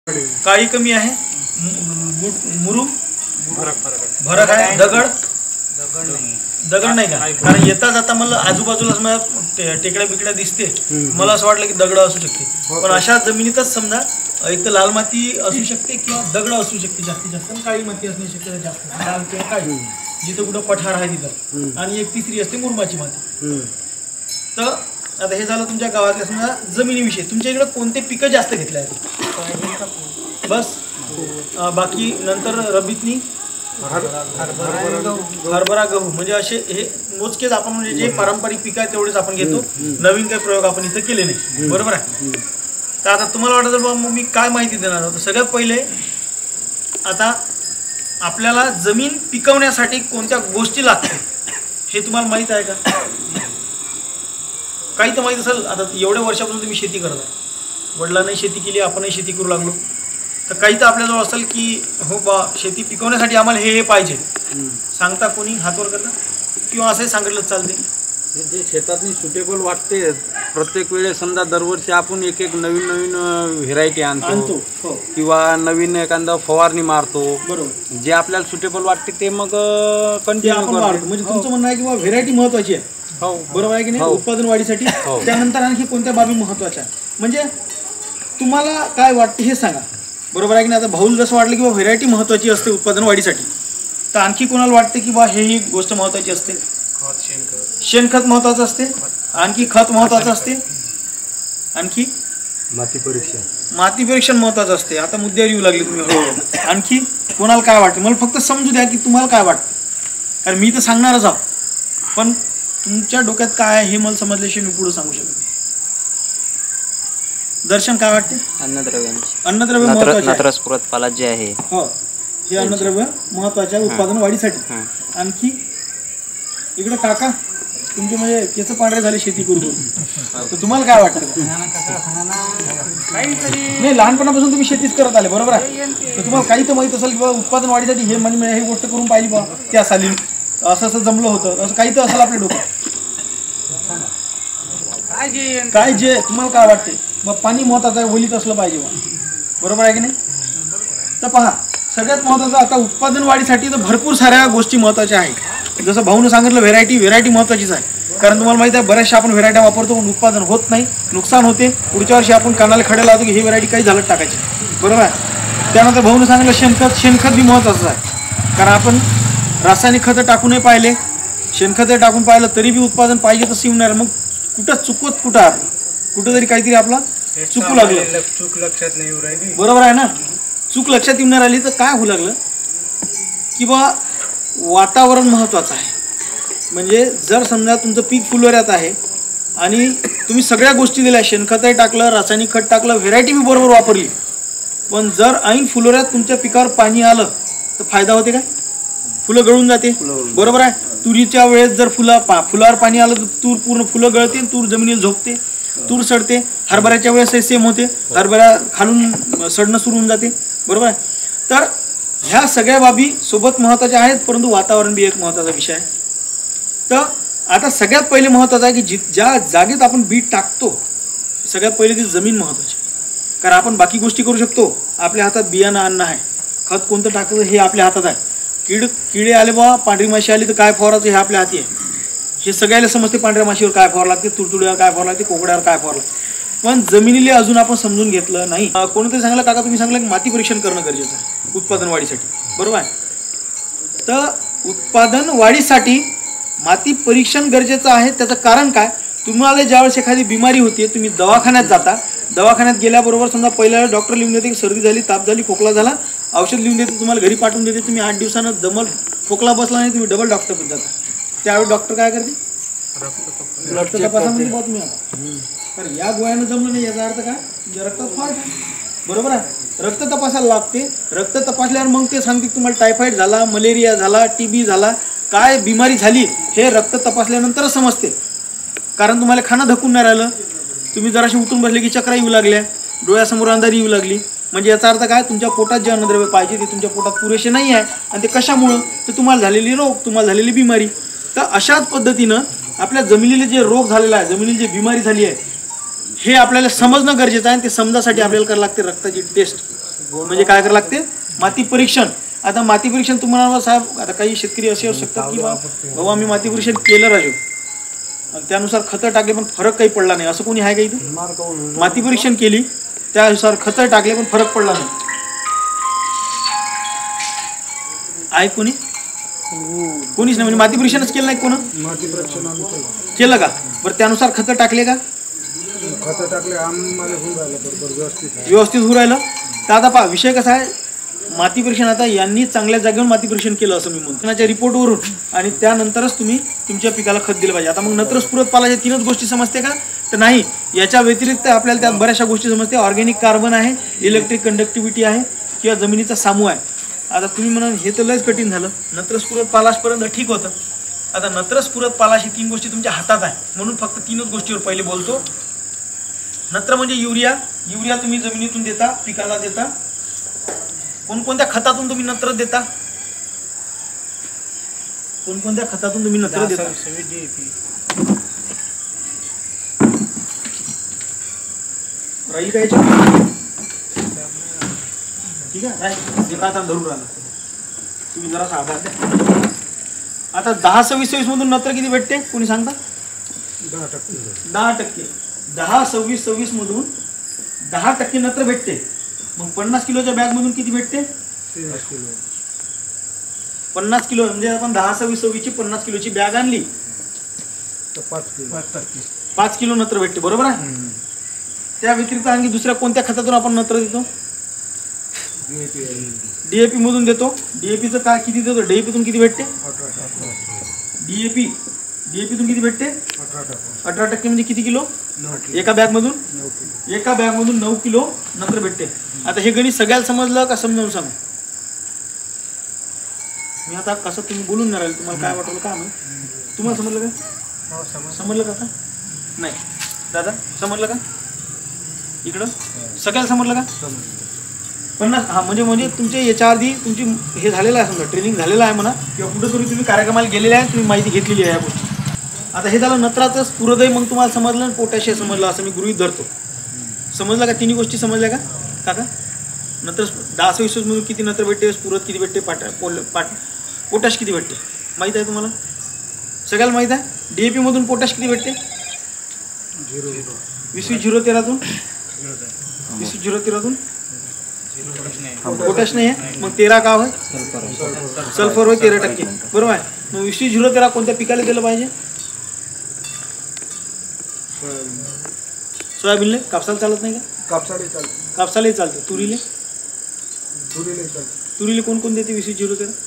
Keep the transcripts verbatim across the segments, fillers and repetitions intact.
काळी कमी आहे, मुरुम भरक आहे, दगड दगड नाही का? कारण येता जाता मला आजूबाजूला मला टेकड्या बिकड्या दिसते, मला असं वाटलं की दगड असू शकते. पण अशा जमिनीतच समजा एक तर लाल माती असू शकते किंवा दगड असू शकते जास्तीत जास्त, काळी माती असण्याची शक्यता जास्त, लाल किंवा काळी जिथं कुठं पठार आहे तिथं. आणि एक तिसरी असते मुरमाची माती. तर आता हे झालं तुमच्या गावातल्या समजा जमिनीविषयी. तुमच्या इकडे कोणते पिकं जास्त घेतले आहेत बस? बाकी नंतर रब्बीतनी हरभरा गहू म्हणजे असे हे मोजकेच आपण म्हणजे जे पारंपरिक पिकं आहेत तेवढेच आपण घेतो. नवीन काही प्रयोग आपण इथं केले नाही, बरोबर आहे? तर आता तुम्हाला वाटत बाबा मग मी काय माहिती देणार आहोत. सगळ्यात पहिले आता आपल्याला जमीन पिकवण्यासाठी कोणत्या गोष्टी लागतात हे तुम्हाला माहीत आहे का? काही तर माहीत असेल. आता एवढ्या वर्षापासून तुम्ही शेती करता, वडिलांनी शेती केली, आपणही शेती करू लागलो, तर काही तर आपल्याजवळ असेल की हो बा शेती पिकवण्यासाठी आम्हाला हे हे पाहिजे. सांगता कोणी हातवर करता किंवा असंही सांगितलं चालते? जे शेतातनी सुटेबल वाटते प्रत्येक वेळेस समजा दरवर्षी आपण एक एक नवीन नवीन व्हेरायटी आणतो किंवा नवीन एखादा फवारणी मारतो. बरोबर. जे आपल्याला सुटेबल वाटते ते मग कंटिन्यू करतो. म्हणजे तुमचं म्हणणं आहे की बाबा व्हेरायटी महत्वाची आहे, हो बरोबर आहे की नाही, उत्पादन वाढीसाठी. त्यानंतर आणखी कोणत्या बाबी महत्वाच्या म्हणजे तुम्हाला काय वाटते हे सांगा, बरोबर आहे की नाही? आता भाऊल जसं वाटलं की बाबा व्हेरायटी महत्वाची असते उत्पादन वाढीसाठी, तर आणखी कोणाला वाटते की बा हे ही गोष्ट महत्वाची असते? शेणखत महत्वाचं असते, आणखी खत महत्वाचं असते, आणखी माती परीक्षण माती परीक्षण महत्वाचं असते. आता मुद्द्यावर येऊ लागले तुम्ही हळूहळू. आणखी कोणाला काय वाटते मला फक्त समजू द्या की तुम्हाला काय वाटतं, कारण मी तर सांगणारच आहो, पण तुमच्या डोक्यात काय आहे हे मला समजल्याशिवाय मी पुढे सांगू शकतो. दर्शन काय वाटते? अन्नद्रव्यांची अन्नद्रव्य महत्वाचे पाला जे आहे हो, हे अन्नद्रव्य महत्वाचे आहे उत्पादन वाढीसाठी. आणखी इकडे काका तुमचे म्हणजे केस पांढरे झाले शेती करून, तर तुम्हाला काय वाटतं? नाही, लहानपणापासून तुम्ही शेतीच करत आले, बरोबर आहे? तर तुम्हाला काही तर माहित असेल की बाबा उत्पादन वाढीसाठी हे म्हणजे हे गोष्ट करून पाहिली बा त्या साली असं असं जमलं होतं, असं काही तर असेल आपल्या डोक्यात. काय जे तुम्हाला काय वाटते बा पाणी महत्वाचं आहे, ओलीत असलं पाहिजे बा, बरोबर आहे की नाही? तर पहा, सगळ्यात महत्वाचं आता उत्पादन वाढीसाठी तर भरपूर साऱ्या गोष्टी महत्वाच्या आहेत. जसं भाऊनं सांगितलं व्हेरायटी व्हेरायटी महत्वाचीच आहे, कारण तुम्हाला माहिती आहे बऱ्याचशा आपण व्हेरायट्या वापरतो पण उत्पादन होत नाही, नुकसान होते. पुढच्या वर्षी आपण कानाला खडे लावतो की ही व्हेरायटी काही झालं टाकायची, बरोबर आहे? त्यानंतर भाऊनं सांगितलं शेणखत शेणखत बी महत्वाचं आहे, कारण आपण रासायनिक खतं टाकूनही पाहिले, शेणखतं टाकून पाहिलं तरी बी उत्पादन पाहिजे तसं येऊन नाही. मग कुठं चुकवत कुठं आपण कुठं तरी काहीतरी आपला चुकू लागलं, चूक लक्षात नाही येऊ राहिली, बरोबर आहे ना? चूक लक्षात येऊन नाही राहिली तर काय होऊ लागलं की बा वातावरण महत्वाचं आहे. म्हणजे जर समजा तुमचं पीक फुलवऱ्यात आहे आणि तुम्ही सगळ्या गोष्टी दिल्या, शेणखतही टाकलं, रासायनिक खत टाकलं, व्हेरायटी बी बरोबर वापरली, पण जर ऐन फुलोऱ्यात तुमच्या पिकावर पाणी आलं तर फायदा होते काय? फुलं गळून जाते, बरोबर आहे? तुरीच्या वेळेस जर फुला पा फुलावर पाणी आलं तर तूर पूर्ण फुलं गळते, तूर जमिनीला झोपते, तूर सडते. हरभऱ्याच्या वेळेस सेम होते, हरभरा खालून सडणं सुरू होऊन जाते, बरोबर आहे? तर ह्या सगळ्या बाबी सोबत महत्त्वाच्या आहेत, परंतु वातावरण बी एक महत्त्वाचा विषय आहे. तर आता सगळ्यात पहिले महत्त्वाचं आहे की जि ज्या जागेत आपण बीट टाकतो सगळ्यात पहिले ती जमीन महत्त्वाची, कारण आपण बाकी गोष्टी करू शकतो. आपल्या हातात बियाणं आणणं आहे, खत कोणतं टाकायचं हे आपल्या हातात आहे. कीड किडे आले बा, पांढरी माशी आली तर काय फवारायचं हे आपल्या हाती आहे. हे सगळ्याला समजते पांढऱ्या माशीवर काय फवार लागते, तुडतुड्यावर काय फवार लागते, कोकड्यावर काय फवार लागते, पण जमिनीला अजून आपण समजून घेतलं नाही. कोणतरी सांगितलं काका तुम्ही सांगितलं की माती परीक्षण करणं गरजेचं आहे उत्पादन वाढीसाठी, बरोबर आहे? तर उत्पादन वाढीसाठी माती परीक्षण गरजेचं आहे. त्याचं कारण काय? तुम्हाला ज्यावेळेस एखादी बिमारी होते तुम्ही दवाखान्यात जाता, दवाखान्यात गेल्याबरोबर समजा पहिल्या डॉक्टर लिहून देते की सर्दी झाली, ताप झाली, खोकला झाला, औषध लिहून देते, तुम्हाला घरी पाठवून देते. तुम्ही आठ दिवसानं दमल खोकला बसला नाही तुम्ही डबल डॉक्टरकडे जाता. त्यावेळी डॉक्टर काय करते? रक्त तपासा म्हणजे बा तुम्ही आता, तर या गोळ्यानं जमलं नाही याचा अर्थ काय? रक्तात फॉल्ट आहे, बरोबर आहे? रक्त तपासायला लागते. रक्त तपासल्यावर मग ते सांगते तुम्हाला टायफॉईड झाला, मलेरिया झाला, टीबी झाला, काय बिमारी झाली हे रक्त तपासल्यानंतरच समजते. कारण तुम्हाला खाणं धकून नाही राहिलं, तुम्ही जराशी उठून बसले की चक्रा येऊ लागल्या, डोळ्यासमोर अंधारी येऊ लागली, म्हणजे याचा अर्थ काय? तुमच्या पोटात जे अन्नद्रव्य पाहिजे ते तुमच्या पोटात पुरेसे नाही आहे. आणि ते कशामुळं? तर तुम्हाला झालेली रोग, तुम्हाला झालेली बिमारी. तर अशाच पद्धतीनं आपल्या जमिनीला जे रोग झालेला आहे, जमिनीला जी बिमारी झाली आहे हे आपल्याला समजणं गरजेचं आहे. ते समजासाठी आपल्याला करायला लागते रक्ताची टेस्ट, म्हणजे काय करावं लागते, माती परीक्षण. आता माती परीक्षण तुम्हाला साहेब, आता काही शेतकरी असे असू शकतात की भाऊ आम्ही माती परीक्षण केलं राजू आणि त्यानुसार खतं टाकले पण फरक काही पडला नाही, असं कोणी आहे का इथे? माती परीक्षण केली त्यानुसार खतं टाकले पण फरक पडला नाही, आहे कोणी? कोणीच नाही. म्हणजे माती परीक्षणच केलं नाही कोण? माती परीक्षण केलं का? बरं त्यानुसार खतं टाकले का? खतं टाकले, आम्हाला होऊन राहिलं बरोबर व्यवस्थित व्यवस्थित होऊ राहिलं. तर आता पहा विषय कसा आहे, माती परीक्षण आता यांनी चांगल्या जागेवर माती परीक्षण केलं असं मी म्हणतो त्याच्या रिपोर्टवरून, आणि त्यानंतरच तुम्ही तुमच्या पिकाला खत दिलं पाहिजे. आता मग नत्र स्फुरत पालाच्या तीनच गोष्टी समजते का? तर नाही, याच्या व्यतिरिक्त आपल्याला त्यात बऱ्याचशा गोष्टी समजते. ऑर्गॅनिक कार्बन आहे, इलेक्ट्रिक कंडक्टिव्हिटी आहे किंवा जमिनीचा सामू आहे. आता तुम्ही म्हणा हे तर लयच कठीण झालं, नत्र स्फुरत पालाशपर्यंत ठीक होतं. आता नत्र स्फुरत पालाश ही तीन गोष्टी तुमच्या हातात आहे म्हणून फक्त तीनच गोष्टीवर पहिले बोलतो. नत्र म्हणजे युरिया. युरिया तुम्ही जमिनीतून देता, पिकाला देता. कोणकोणत्या खतातून तुम्ही नत्र देता? कोणकोणत्या खतातून तुम्ही नत्र देता? राहील का याच्यात? ठीक आहे, राहील. एका हाताने धरून राहिला तुम्ही, जरासा आधार द्या. आता दहा सव्वीस सव्वीस मधून नत्र किती भेटते कोणी सांगता? दहा टक्के दहा टक्के दहा सव्वीस सव्वीस मधून दहा टक्के नत्र भेटते. मग पन्नास किलोच्या बॅग मधून किती भेटते? तीस किलो. पन्नास किलो म्हणजे आपण दहा सव्वीस सव्वीस ची पन्नास किलोची बॅग आणली तर पाच किलो पाच टक्के पाच किलो नत्र भेटते, बरोबर आहे. त्या व्यतिरिक्त आणखी दुसऱ्या कोणत्या खतातून आपण नत्र देतो? डीएपी मधून देतो. डीएपीचं काय किती देतो? डीएपीतून किती भेटते? डीएपी डीएपीतून किती भेटते? अठरा टक्के म्हणजे किती किलो? एका बॅग मधून एका बॅग मधून नऊ किलो नत्र भेटते. आता हे गणित सगळ्याला समजलं का समजावून सांग मी आता कसं तुम्ही बोलून नाही राहिले, तुम्हाला काय वाटलं का? तुम्हाला समजलं का? समजलं का? नाही दादा समजलं का? इकडं सगळ्याला समजलं का? पन्नास हा म्हणजे म्हणजे तुमचे याच्या आधी तुमची हे झालेलं आहे, समजा ट्रेनिंग झालेलं आहे म्हणा, किंवा कुठेतरी तुम्ही कार्यक्रमाला गेलेले आहे, तुम्ही माहिती घेतलेली आहे या गोष्टी. आता हे झालं नत्राचं स्फुरदय, मग तुम्हाला समजलं आणि पोटॅशियम समजलं असं मी गृहीत धरतो. समजलं का? तिन्ही गोष्टी समजल्या का काका? नत्र दहा सव्वीस मधून किती नत्र भेटते, स्फुरद किती भेटते, पाट पाट पोटॅश किती भेटते माहीत आहे तुम्हाला? सगळ्याला माहीत आहे. डीएपी मधून पोटॅश किती भेटते? झिरो वीस वीस झिरो तेरातून वीस झिरो तेरातून पोटॅश नाही आहे. मग तेरा का होय? सल्फर होय, तेरा टक्के, बरोबर आहे. मग वीस वीस झिरो तेरा कोणत्या पिकाला दिलं पाहिजे? सोयाबीनले. कापसाला चालत नाही का? कापसाला चालते. कापसालाही चालते. तुरीले? तुरीला चालते. तुरीले कोण कोण देते वीस वीस झिरो तेरा?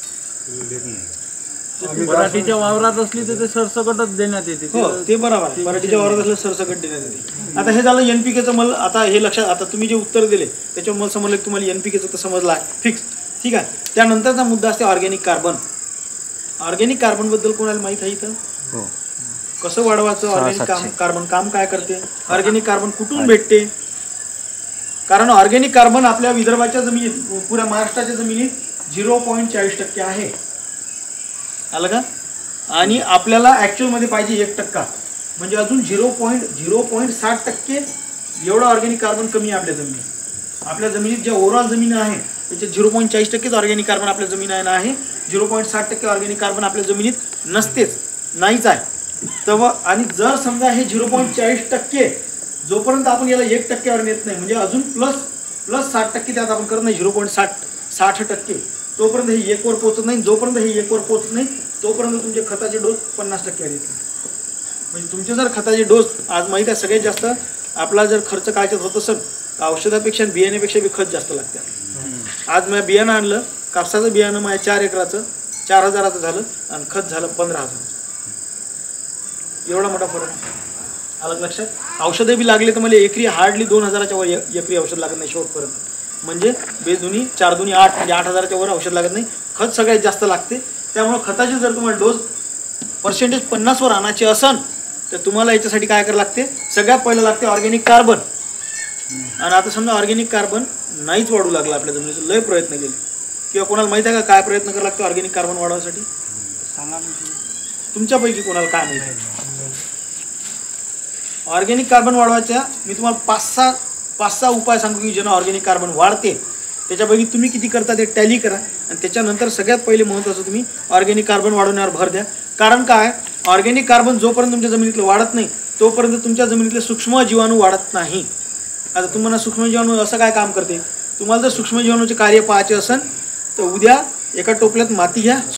पराठीच्या वावरात असली तर ते सरसकटच देण्यात येते. हो ते बरोबर आहे, पराठीच्या वावरात असलं सरसकट देण्यात येते. आता हे झालं एनपीकेचं. मला आता हे लक्षात, आता तुम्ही जे उत्तर दिले त्याच्यावर मला समजलं की तुम्हाला एनपीकेचं तर समजलं आहे फिक्स, ठीक आहे. त्यानंतरचा मुद्दा असते ऑर्गॅनिक कार्बन. ऑर्गॅनिक कार्बन बद्दल कोणाला माहित आहे इथं? कसं वाढवायचं ऑर्गॅनिक काम? कार्बन काम काय करते? ऑर्गॅनिक कार्बन कुठून भेटते? कारण ऑर्गॅनिक कार्बन आपल्या विदर्भाच्या जमिनीत, पुऱ्या महाराष्ट्राच्या जमिनीत झिरो पॉईंट चाळीस टक्के आहे, आलं का? आणि आपल्याला ॲक्च्युअलमध्ये पाहिजे एक टक्का, म्हणजे अजून झिरो पॉईंट झिरो पॉईंट साठ टक्के एवढं ऑर्गॅनिक कार्बन कमी आहे आपल्या जमिनीत. आपल्या जमिनीत ज्या ओव्हरऑल जमीन आहे त्याच्यात झिरो पॉईंट चाळीस टक्केच ऑर्गॅनिक कार्बन आपल्या जमिनीत आहे. झिरो पॉईंट साठ टक्के ऑर्गॅनिक कार्बन आपल्या जमिनीत नसतेच, नाहीच आहे. तर आणि जर समजा हे झिरो पॉईंट चाळीस टक्के जोपर्यंत आपण याला एक टक्क्यावर नेत नाही, म्हणजे अजून प्लस प्लस साठ टक्के त्यात आपण करत नाही, झिरो पॉईंट साठ साठ टक्के, तोपर्यंत हे एकवर पोहोचत नाही. जोपर्यंत हे एकवर पोहोचत नाही तोपर्यंत तुमचे खताचे डोस पन्नास टक्क्यावर येत नाही. म्हणजे तुमचे जर खताचे डोस, आज माहीत आहे सगळ्यात जास्त आपला जर खर्च कायच्यात होत असेल तर औषधापेक्षा बियाण्यापेक्षा बी खत जास्त लागते. आज मी बियाणं आणलं, कापसाचं बियाणं माझ्या चार एकराचं चार हजाराचं झालं आणि खत झालं पंधरा हजाराचं. एवढा मोठा फरक आलं लक्षात. औषधं बी लागले तर मला एकरी हार्डली दोन हजाराच्या वर एकरी औषध लागत नाही शेवटपर्यंत, म्हणजे बेदुनी चार दुनी आठ, म्हणजे आठ हजाराच्या वर औषध लागत नाही. खत सगळ्यात जास्त लागते. त्यामुळे खताचे जर तुम्हाला डोस पर्सेंटेज पन्नासवर आणायचे असन तर तुम्हाला याच्यासाठी काय करावं लागते? सगळ्यात पहिलं लागते ऑर्गॅनिक कार्बन. आणि आता समजा ऑर्गॅनिक कार्बन नाहीच वाढू लागला आपल्या जमिनीचं, लय प्रयत्न केले, किंवा कोणाला माहिती आहे का काय प्रयत्न करावं लागते ऑर्गॅनिक कार्बन वाढवण्यासाठी? सांगा तुमच्यापैकी कोणाला काय माहिती आहे? ऑर्गॅनिक कार्बन वाढवायच्या मी तुम्हाला पाच सहा पाच सहा उपाय सांगतो की ज्यानं ऑर्गॅनिक कार्बन वाढते. त्याच्यापैकी तुम्ही किती करता ते टॅली करा आणि त्याच्यानंतर सगळ्यात पहिले महत्त्वाचं तुम्ही ऑर्गॅनिक कार्बन वाढवण्यावर भर द्या. कारण काय, ऑर्गॅनिक कार्बन जोपर्यंत तुमच्या जमिनीतलं वाढत नाही तोपर्यंत तुमच्या जमिनीतले सूक्ष्म जीवाणू वाढत नाही. आता तुम्हाला सूक्ष्म जीवाणू असं काय काम करते, तुम्हाला जर सूक्ष्म जीवाणूचे कार्य पाहायचे असेल तर उद्या एका टोपल्यात माती घ्या,